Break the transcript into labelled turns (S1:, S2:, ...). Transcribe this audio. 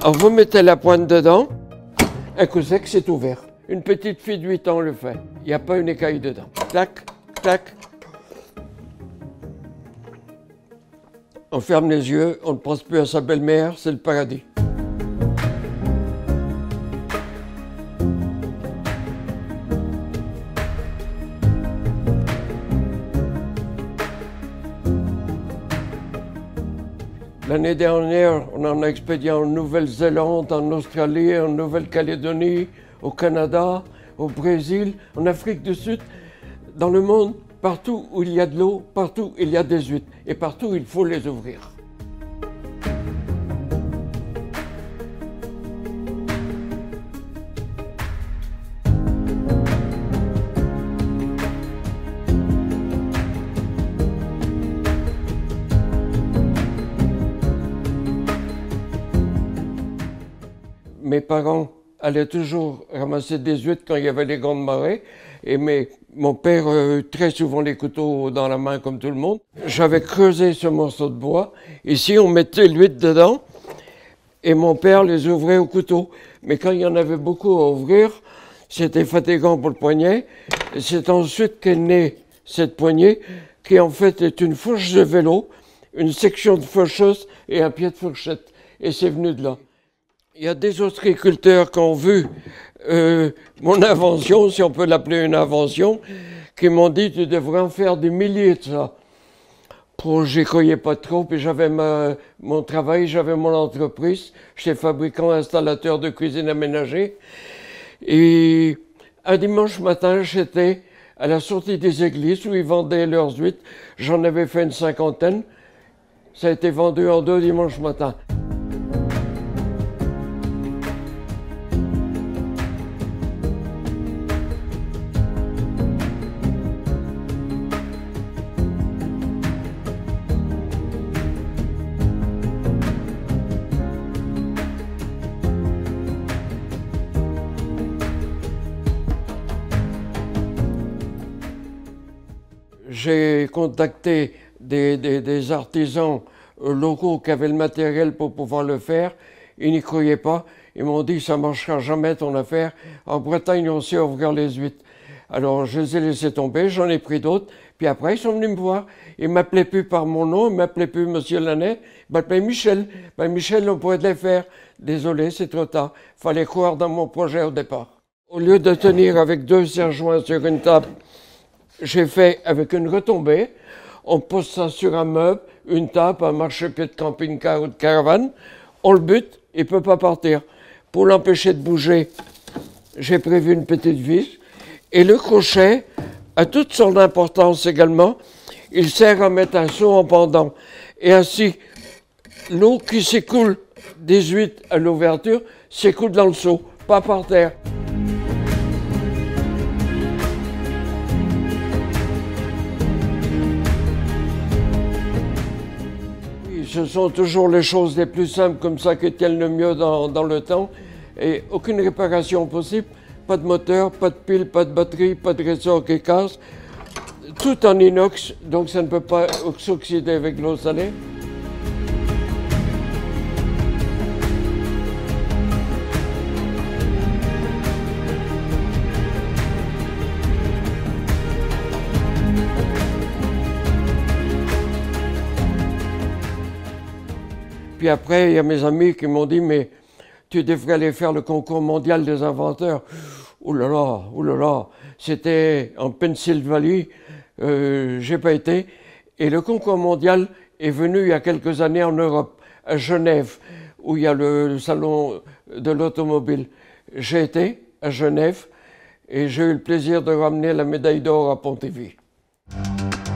S1: Alors vous mettez la pointe dedans, un coup sec, c'est ouvert. Une petite fille de 8 ans le fait. Il n'y a pas une écaille dedans. Clac, clac. On ferme les yeux, on ne pense plus à sa belle-mère, c'est le paradis. L'année dernière, on en a expédié en Nouvelle-Zélande, en Australie, en Nouvelle-Calédonie, au Canada, au Brésil, en Afrique du Sud, dans le monde, partout où il y a de l'eau, partout il y a des huîtres, et partout il faut les ouvrir. Mes parents allaient toujours ramasser des huîtres quand il y avait les grandes marées. Et mon père très souvent les couteaux dans la main comme tout le monde. J'avais creusé ce morceau de bois. Ici, on mettait l'huître dedans et mon père les ouvrait au couteau. Mais quand il y en avait beaucoup à ouvrir, c'était fatigant pour le poignet. Et c'est ensuite qu'est née cette poignée qui en fait est une fourche de vélo, une section de fourcheuse et un pied de fourchette. Et c'est venu de là. Il y a des ostréiculteurs qui ont vu mon invention, si on peut l'appeler une invention, qui m'ont dit « tu devrais en faire des milliers de ça ». J'y croyais pas trop, puis j'avais mon travail, j'avais mon entreprise, j'étais fabricant installateur de cuisine aménagée. Et un dimanche matin, j'étais à la sortie des églises où ils vendaient leurs huîtres. J'en avais fait une 50aine. Ça a été vendu en 2 dimanches matin. J'ai contacté des artisans locaux qui avaient le matériel pour pouvoir le faire. Ils n'y croyaient pas. Ils m'ont dit « ça ne marchera jamais ton affaire. En Bretagne, on sait ouvrir les huîtres ». Alors je les ai laissés tomber, j'en ai pris d'autres. Puis après, ils sont venus me voir. Ils ne m'appelaient plus par mon nom, ils ne m'appelaient plus Monsieur Lannet. Ils m'appelaient Michel. Ben, Michel, on pourrait te les faire. Désolé, c'est trop tard. Il fallait croire dans mon projet au départ. Au lieu de tenir avec 2 serre-joints sur une table, j'ai fait avec une retombée. On pose ça sur un meuble, une table, un marchepied de camping-car ou de caravane. On le bute, il ne peut pas partir. Pour l'empêcher de bouger, j'ai prévu une petite vis. Et le crochet a toute son importance également. Il sert à mettre un seau en pendant. Et ainsi, l'eau qui s'écoule des huîtres à l'ouverture s'écoule dans le seau, pas par terre. Ce sont toujours les choses les plus simples comme ça qui tiennent le mieux dans le temps. Et aucune réparation possible. Pas de moteur, pas de pile, pas de batterie, pas de ressort qui casse. Tout en inox, donc ça ne peut pas s'oxyder avec l'eau salée. Puis après, il y a mes amis qui m'ont dit « mais tu devrais aller faire le concours mondial des inventeurs ». Ouh là là, c'était en Pennsylvanie, j'ai pas été. Et le concours mondial est venu il y a quelques années en Europe, à Genève, où il y a le salon de l'automobile. J'ai été à Genève et j'ai eu le plaisir de ramener la médaille d'or à Pontivy.